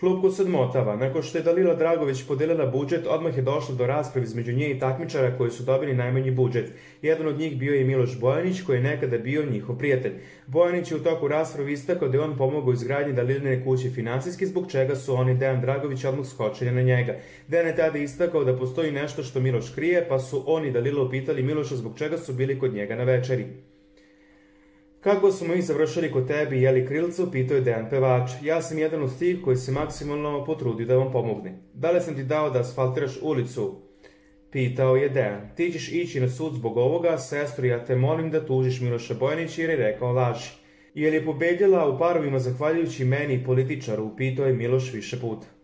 Klupko se odmotava. Nakon što je Dalila Dragović podelila budžet, odmah je došlo do rasprave između nje i takmičara koji su dobili najmanji budžet. Jedan od njih bio je Miloš Bojanić, koji je nekada bio njihov prijatelj. Bojanić je u toku rasprave istakao da je on pomogao izgradnji Daliline kuće finansijski, zbog čega su on i Dejan Dragović odmah skočili na njega. Dejan je tada istakao da postoji nešto što Miloš krije, pa su on i Dalila upitali Miloša zbog čega su bili kod njega na večeri. Kako smo mi završili kod tebe i jeli krilcu, pitao je Dejan pevač. Ja sam jedan od tih koji se maksimalno potrudio da vam pomogne. Da li sam ti dao da asfaltiraš ulicu? Pitao je Dejan. Ti ćeš ići na sud zbog ovoga, sestro, ja te molim da tužiš Miloša Bojanića jer je rekao laži. Je li je pobedila u parovima zahvaljujući meni i političaru, pitao je Miloš više puta.